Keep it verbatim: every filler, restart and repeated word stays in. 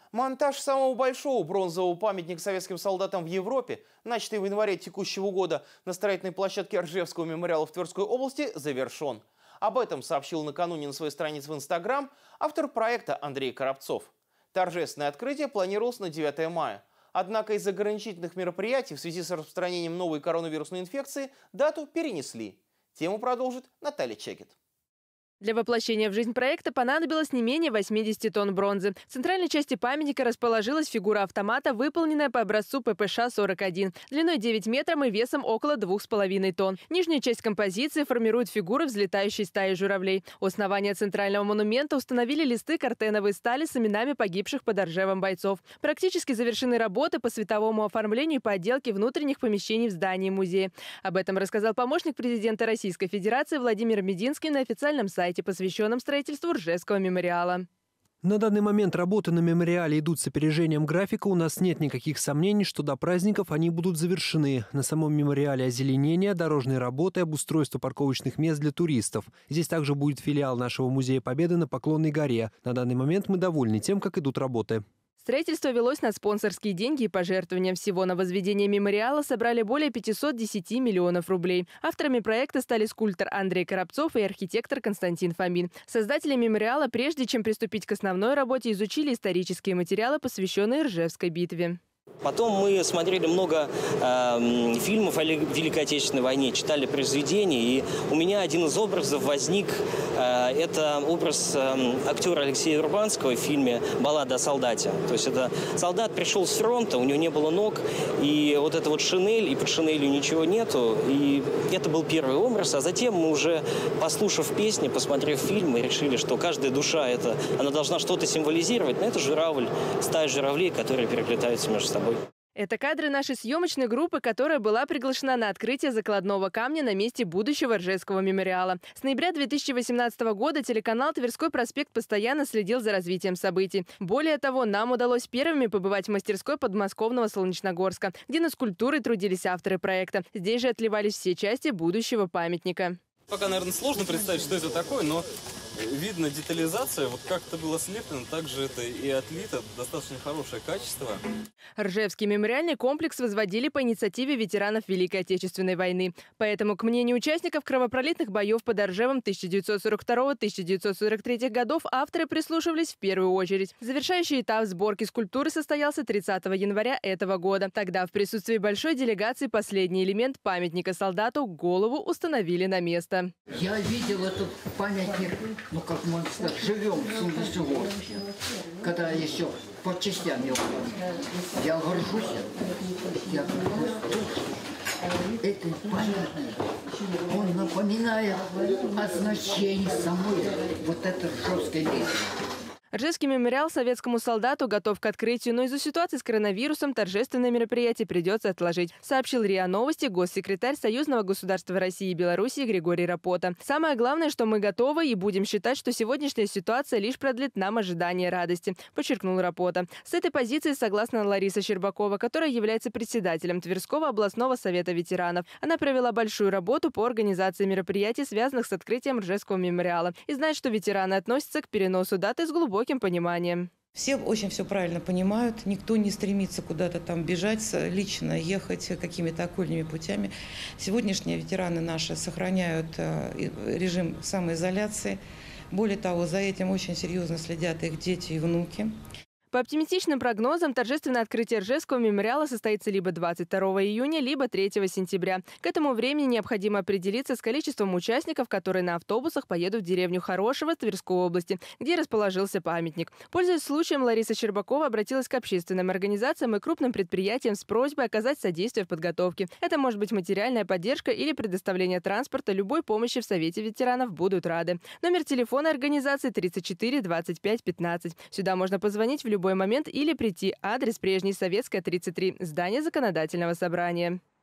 Монтаж самого большого бронзового памятника советским солдатам в Европе, начатый в январе текущего года на строительной площадке Ржевского мемориала в Тверской области, завершен. Об этом сообщил накануне на своей странице в Инстаграм автор проекта Андрей Коробцов. Торжественное открытие планировалось на девятое мая. Однако из-за ограничительных мероприятий в связи с распространением новой коронавирусной инфекции дату перенесли. Тему продолжит Наталья Чекет. Для воплощения в жизнь проекта понадобилось не менее восьмидесяти тонн бронзы. В центральной части памятника расположилась фигура автомата, выполненная по образцу П П Ш сорок один, длиной девять метров и весом около двух с половиной тонн. Нижняя часть композиции формирует фигуры взлетающей стаи журавлей. У основания центрального монумента установили листы картеновой стали с именами погибших под Ржевом бойцов. Практически завершены работы по световому оформлению и по отделке внутренних помещений в здании музея. Об этом рассказал помощник президента Российской Федерации Владимир Мединский на официальном сайте, посвященном строительству Ржевского мемориала. На данный момент работы на мемориале идут с опережением графика. У нас нет никаких сомнений, что до праздников они будут завершены. На самом мемориале озеленение, дорожные работы, обустройство парковочных мест для туристов. Здесь также будет филиал нашего музея Победы на Поклонной горе. На данный момент мы довольны тем, как идут работы. Строительство велось на спонсорские деньги и пожертвования. Всего на возведение мемориала собрали более пятисот десяти миллионов рублей. Авторами проекта стали скульптор Андрей Коробцов и архитектор Константин Фомин. Создатели мемориала, прежде чем приступить к основной работе, изучили исторические материалы, посвященные Ржевской битве. Потом мы смотрели много э, фильмов о Великой Отечественной войне, читали произведения, и у меня один из образов возник. Э, это образ э, актера Алексея Урбанского в фильме «Баллада о солдате». То есть это солдат пришел с фронта, у него не было ног, и вот это вот шинель, и под шинелью ничего нету. И это был первый образ, а затем мы уже, послушав песни, посмотрев фильм, мы решили, что каждая душа, это, она должна что-то символизировать. Но это журавль, стая журавлей, которые переплетаются между собой. Это кадры нашей съемочной группы, которая была приглашена на открытие закладного камня на месте будущего Ржевского мемориала. С ноября две тысячи восемнадцатого года телеканал «Тверской проспект» постоянно следил за развитием событий. Более того, нам удалось первыми побывать в мастерской подмосковного Солнечногорска, где над скульптурой трудились авторы проекта. Здесь же отливались все части будущего памятника. Пока, наверное, сложно представить, что это такое, но видно детализация, вот как это было слеплено, так же это и отлито, достаточно хорошее качество. Ржевский мемориальный комплекс возводили по инициативе ветеранов Великой Отечественной войны. Поэтому, к мнению участников кровопролитных боев под Ржевом тысяча девятьсот сорок второго — тысяча девятьсот сорок третьего годов авторы прислушивались в первую очередь. Завершающий этап сборки скульптуры состоялся тридцатого января этого года. Тогда в присутствии большой делегации последний элемент памятника солдату — голову установили на место. Я видел этот памятник, ну как можно сказать, живем в Солнечногорске, когда еще по частям его. Я горжусь, я горжусь. Этот памятник, он напоминает о значении самой вот этой Ржевской битвы. Ржевский мемориал советскому солдату готов к открытию, но из-за ситуации с коронавирусом торжественное мероприятие придется отложить, сообщил РИА Новости госсекретарь Союзного государства России и Белоруссии Григорий Рапота. Самое главное, что мы готовы и будем считать, что сегодняшняя ситуация лишь продлит нам ожидание радости, подчеркнул Рапота. С этой позиции согласна Лариса Щербакова, которая является председателем Тверского областного совета ветеранов. Она провела большую работу по организации мероприятий, связанных с открытием Ржевского мемориала, и знает, что ветераны относятся к переносу даты с глубоким пониманием. Все очень все правильно понимают, никто не стремится куда-то там бежать, лично ехать какими-то окольными путями. Сегодняшние ветераны наши сохраняют режим самоизоляции. Более того, за этим очень серьезно следят их дети и внуки. По оптимистичным прогнозам, торжественное открытие Ржевского мемориала состоится либо двадцать второго июня, либо третьего сентября. К этому времени необходимо определиться с количеством участников, которые на автобусах поедут в деревню Хорошево Тверской области, где расположился памятник. Пользуясь случаем, Лариса Щербакова обратилась к общественным организациям и крупным предприятиям с просьбой оказать содействие в подготовке. Это может быть материальная поддержка или предоставление транспорта. Любой помощи в Совете ветеранов будут рады. Номер телефона организации тридцать четыре двадцать пять пятнадцать. Сюда можно позвонить в любой В любой момент или прийти. Адрес прежний, Советская, тридцать три. Здание Законодательного собрания.